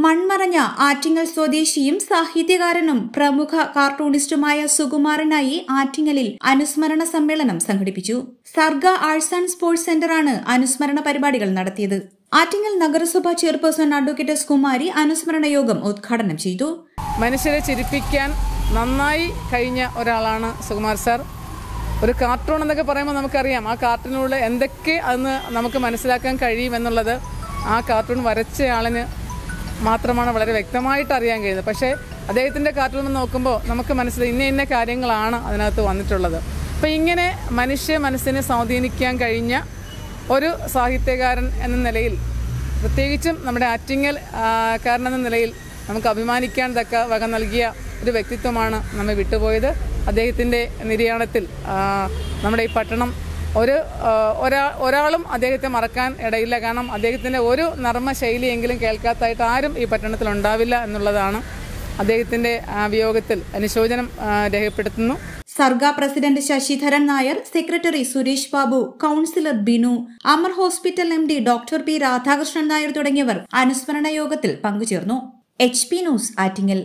മൺമറഞ്ഞ ആറ്റിങ്ങൽ സ്വദേശിയും സാഹിത്യകാരനും പ്രമുഖ കാർട്ടൂണിസ്റ്റുമായ സുകുമാരനായി ആറ്റിങ്ങലിൽ അനുസ്മരണ സമ്മേളനം സംഘടിപ്പിച്ചു. സർഗ ആർട്സ് ആൻഡ് സ്പോർട്സ് സെന്ററാണ് അനുസ്മരണ പരിപാടികൾ നടത്തിയത്. ആറ്റിങ്ങൽ നഗരസഭാ ചെയർപേഴ്സൺ അഡ്വക്കേറ്റ് എസ് കുമാരി അനുസ്മരണ യോഗം ഉദ്ഘാടനം ചെയ്തു. മനുഷ്യരെ ചിരിപ്പിക്കാൻ നന്നായി കഴിഞ്ഞ ഒരാളാണ് സുകുമാർ സാർ. ഒരു കാർട്ടൂൺ എന്നൊക്കെ പറയുമ്പോൾ നമുക്കറിയാം ആ കാർട്ടൂണിലൂടെ എന്തൊക്കെ അന്ന് നമുക്ക് മനസ്സിലാക്കാൻ കഴിയുമെന്നുള്ളത് ആ കാർട്ടൂൺ വരച്ചയാളിന് മാത്രമാണ് വളരെ വ്യക്തമായിട്ട് അറിയാൻ കഴിയുന്നത്. പക്ഷേ അദ്ദേഹത്തിൻ്റെ കാർട്ടൂൺ നോക്കുമ്പോൾ നമുക്ക് മനസ്സിലായി ഇന്ന കാര്യങ്ങളാണ് അതിനകത്ത് വന്നിട്ടുള്ളത്. അപ്പോൾ ഇങ്ങനെ മനുഷ്യ മനസ്സിനെ സ്വാധീനിക്കാൻ കഴിഞ്ഞ ഒരു സാഹിത്യകാരൻ എന്ന നിലയിൽ, പ്രത്യേകിച്ചും നമ്മുടെ ആറ്റിങ്ങൽ കാരൻ എന്ന നിലയിൽ നമുക്ക് അഭിമാനിക്കാൻ തക്ക വക നൽകിയ ഒരു വ്യക്തിത്വമാണ് നമ്മെ വിട്ടുപോയത്. അദ്ദേഹത്തിൻ്റെ നിര്യാണത്തിൽ നമ്മുടെ ഈ പട്ടണം ഒരാളും അദ്ദേഹത്തെ മറക്കാൻ ഇടയില്ല. കാരണം അദ്ദേഹത്തിൻ്റെ ഒരു നർമ്മ ശൈലിയെങ്കിലും കേൾക്കാത്തായിട്ട് ആരും ഈ പട്ടണത്തിൽ ഉണ്ടാവില്ല എന്നുള്ളതാണ്. അദ്ദേഹത്തിൻ്റെ വിയോഗത്തിൽ അനുശോചനം രേഖപ്പെടുത്തുന്നു. Sarga president Sasidharan Nair, secretary Suresh Babu, councillor Binu, Amar hospital MD doctor P Radhakrishnan Nair തുടങ്ങിയവർ അനുസ്മരണ യോഗത്തിൽ പങ്കുചേർന്നു. HP news Attingal.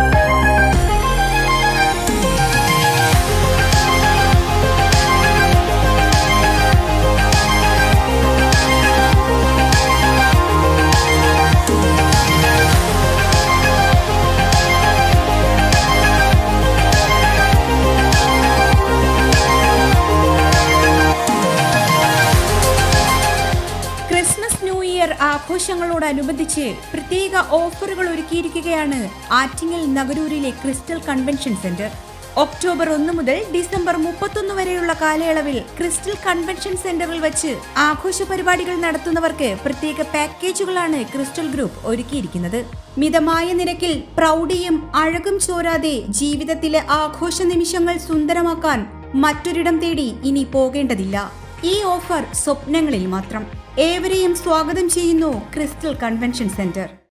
Christmas new year ആഘോഷങ്ങളോടനുബന്ധിച്ച് പ്രത്യേക ഓഫറുകൾ ഒരുക്കിയിരിക്കുകയാണ് ആറ്റിങ്ങൽ നഗരൂരിലെ ക്രിസ്റ്റൽ കൺവെൻഷൻ സെന്റർ. ഒക്ടോബർ 1 മുതൽ ഡിസംബർ 31 വരെയുള്ള കാലയളവിൽ ക്രിസ്റ്റൽ കൺവെൻഷൻ സെന്ററിൽ വെച്ച് ആഘോഷ പരിപാടികൾ നടത്തുന്നവർക്ക് പ്രത്യേക പാക്കേജുകളാണ് ക്രിസ്റ്റൽ ഗ്രൂപ്പ് ഒരുക്കിയിരിക്കുന്നത്. മിതമായ നിരക്കിൽ പ്രൗഢിയും അഴകും ചോരാതെ ജീവിതത്തിലെ ആഘോഷ നിമിഷങ്ങൾ സുന്ദരമാക്കാൻ മറ്റൊരിടം തേടി ഇനി പോകേണ്ടതില്ല. ഈ ഓഫർ സ്വപ്നങ്ങളിൽ മാത്രം. ഏവരെയും സ്വാഗതം ചെയ്യുന്നു ക്രിസ്റ്റൽ കൺവെൻഷൻ സെന്റർ.